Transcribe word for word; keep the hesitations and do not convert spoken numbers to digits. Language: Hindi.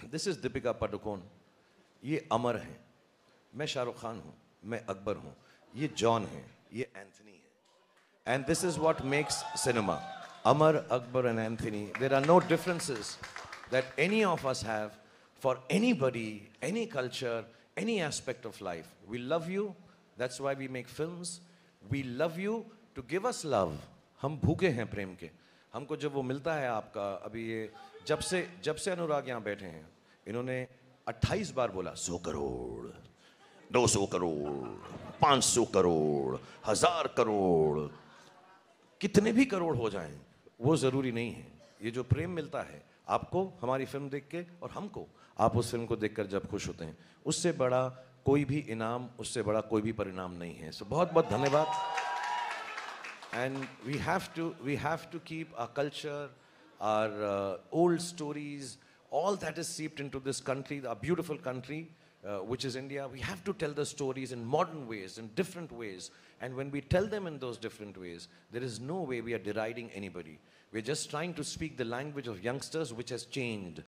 दिस इज दीपिका पादुकोण, ये अमर हैं, मैं शाहरुख खान हूँ, मैं अकबर हूँ, ये जॉन है, ये एंथनी है। And this is what makes cinema. Amar, Akbar and Anthony, there are no differences that any of us have for anybody, any culture, any aspect of life. We love you, that's why we make films. We love you to give us love. हम भूखे हैं प्रेम के, हमको जब वो मिलता है आपका, अभी ये जब से जब से अनुराग यहाँ बैठे हैं, इन्होंने अट्ठाईस बार बोला सौ करोड़, दो सौ करोड़, पाँच सौ करोड़, हजार करोड़, कितने भी करोड़ हो जाएं वो ज़रूरी नहीं है। ये जो प्रेम मिलता है आपको हमारी फिल्म देख के, और हमको आप उस फिल्म को देखकर जब खुश होते हैं, उससे बड़ा कोई भी इनाम, उससे बड़ा कोई भी परिणाम नहीं है। सो so, बहुत बहुत धन्यवाद। And we have to we have to keep our culture, our old stories, all that is seeped into this country, a beautiful country, uh, which is India. We have to tell the stories in modern ways, in different ways. And when we tell them in those different ways, there is no way we are deriding anybody. We're just trying to speak the language of youngsters, which has changed.